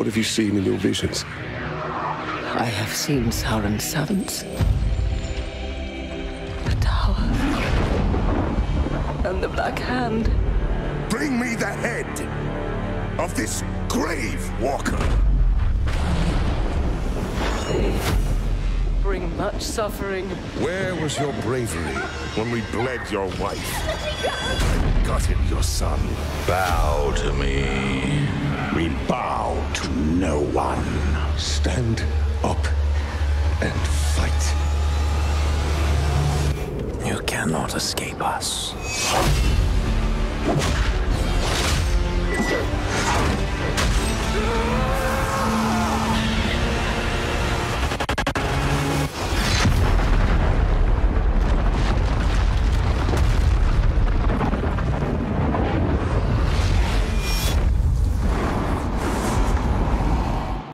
What have you seen in your visions? I have seen Sauron's servants. The tower. And the Black Hand. Bring me the head of this grave walker. They bring much suffering. Where was your bravery when we bled your wife? Got him your son. Bow to me. We bow to no one. Stand up and fight. You cannot escape us.